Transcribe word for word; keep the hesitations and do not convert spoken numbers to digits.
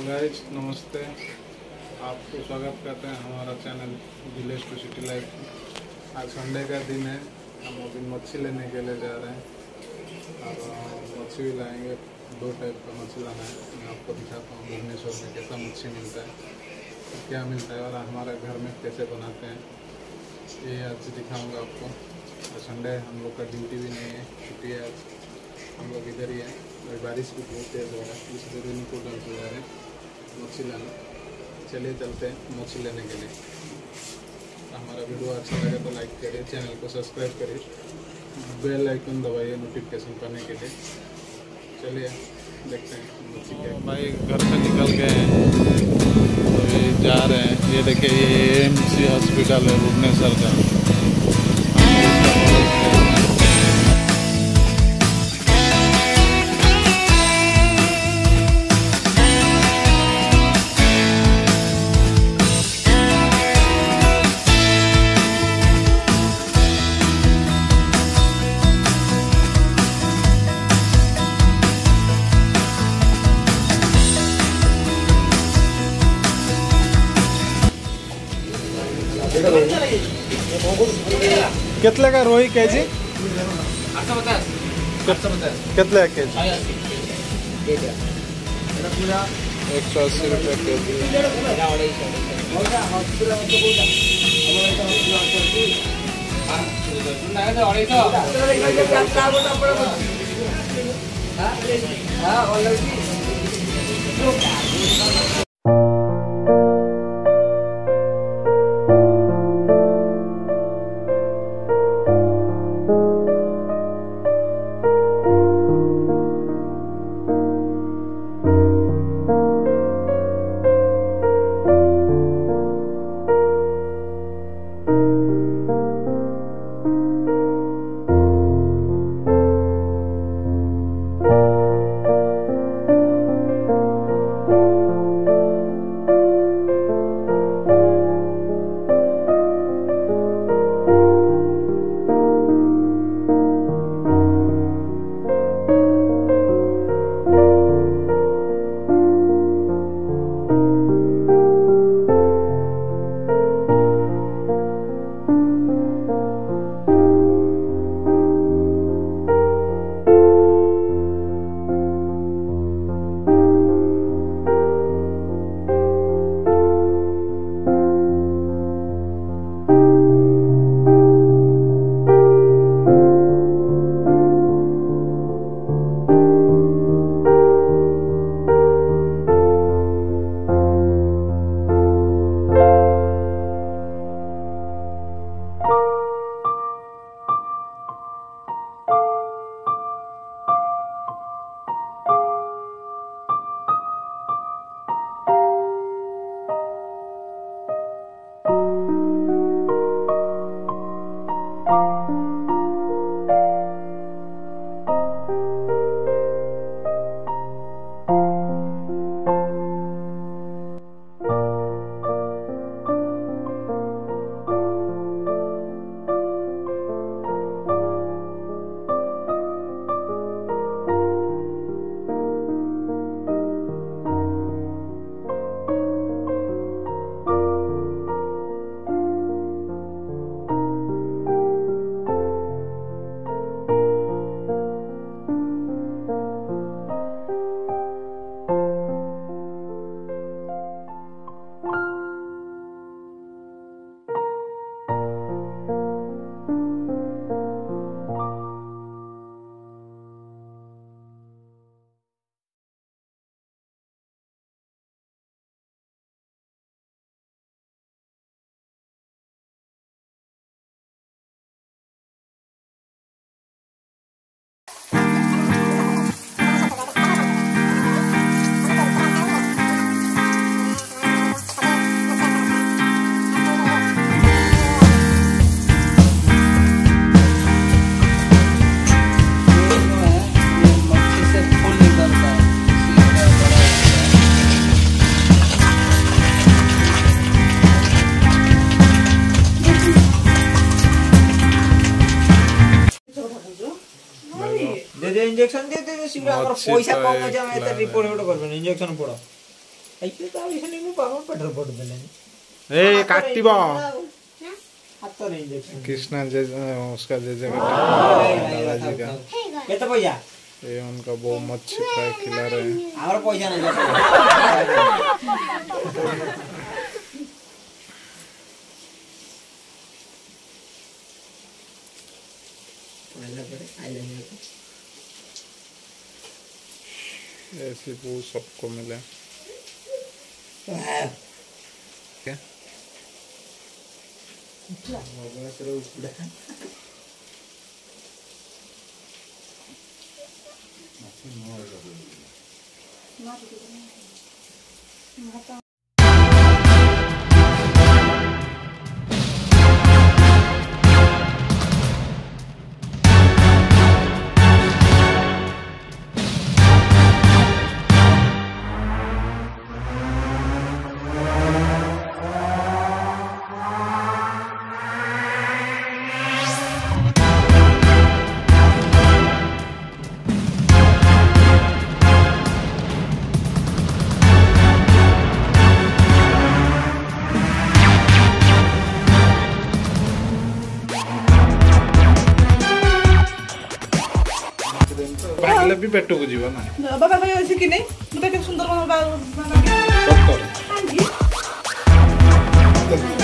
तो गाइस नमस्ते, आपको स्वागत करते हैं हमारा channel village to city life. आज संडे का दिन है, हम अभी मच्छी लेने के लिए जा रहे हैं और मच्छी भी लाएंगे। दो टाइप का मच्छी लाना है, मैं आपको दिखाता हूँ भुवनेश्वर में कैसा मच्छी मिलता है, क्या मिलता है और हमारे घर में कैसे बनाते हैं, ये आज दिखाऊँगा आपको। और संडे हम लोग का ड्यूटी भी नहीं है, छुट्टी है, आज हम लोग इधर ही है। और बारिश भी बहुत तेज़ हो रहा है, इसलिए रेनी कोट डाल के जा रहे हैं मच्छी लाने। चलिए चलते हैं मच्छी लेने के लिए। हमारा वीडियो अच्छा लगे तो लाइक करिए, चैनल को सब्सक्राइब करिए, बेल आइकन दबाइए नोटिफिकेशन पाने के लिए। चलिए देखते हैं मच्छी क्या। भाई घर से निकल गए हैं, अभी जा रहे हैं। ये देखिए, ये एम सी हॉस्पिटल है भुवनेश्वर का। कितने का रोही के जी? कितने के जी? एक सौ अस्सी रुपये के जी। इंजेक्शन देते पैसा कम जाए रिपोर्ट करबे इंजेक्शन पड़ो ऐसे तो अभी नहीं मु पापा पेट्रोल पड़ देले ए काटिबो हाथ तो नहीं देख कृष्णा जे उसका जे जगह दादाजी का कितना पैसा ये उनका वो मच्छी फ्राई खिला रहे हैं। हमारा पैसा नहीं जाता ऐसी वो सबको मिले क्या भागले भी पेट को जीवन ना बाबा भाई ऐसे कि नहीं तो के सुंदर बाबा डॉक्टर हां जी